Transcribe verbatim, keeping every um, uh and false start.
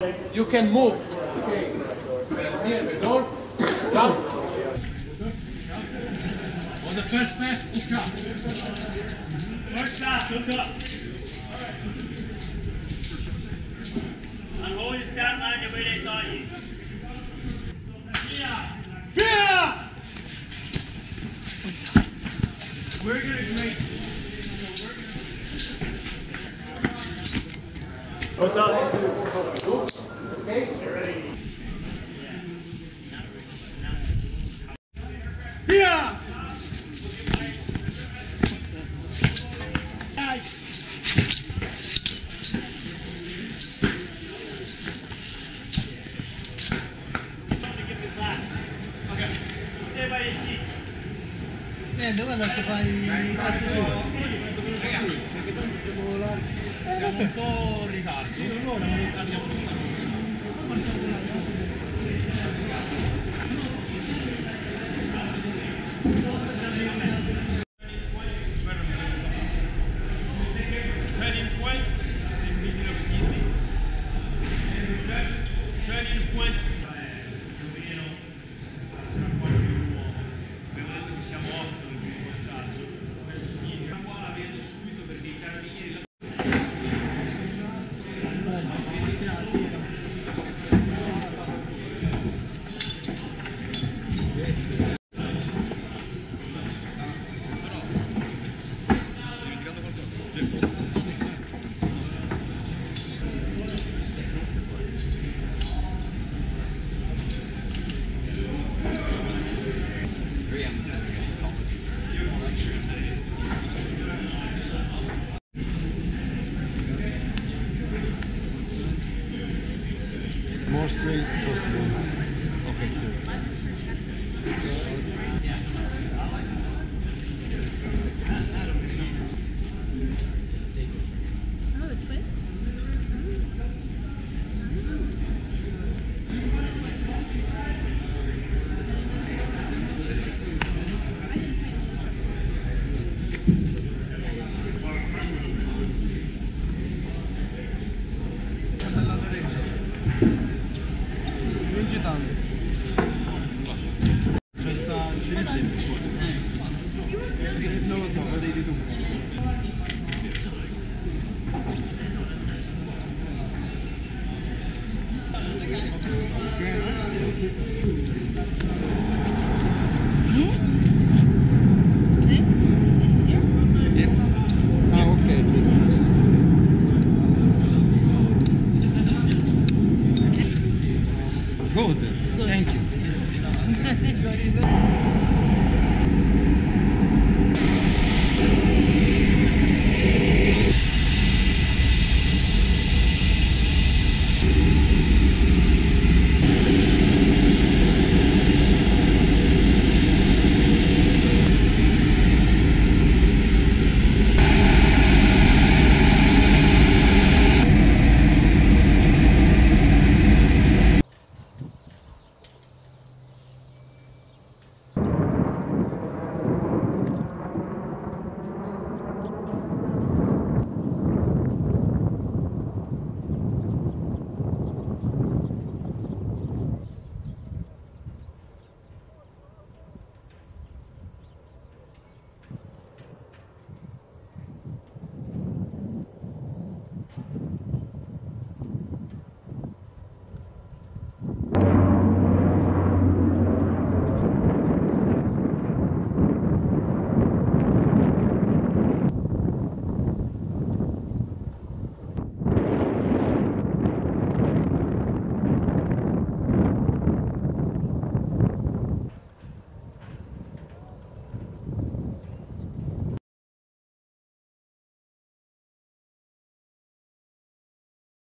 You can move. Okay. Near the door. Jump. On the first pass, hook up. First pass, hook up. And always stand behind the way they taught you. Yeah! We're gonna make. What's up? Okay, you're ready. Yeah! Nice. Okay. Stay by your seat. Niente, guarda se fai il passo su. Perché tanto siamo là. Siamo un po' in ritardo. Allora non parliamo di turning point, in middle of the easy. Turning point. Abbiamo detto che siamo otto nel primo passaggio. Qua la vedo subito perché i carabinieri. More straight possible. Okay, good. Oh, the twist? Non lo so, vedete tu. Ah, ok. Good. Thank you.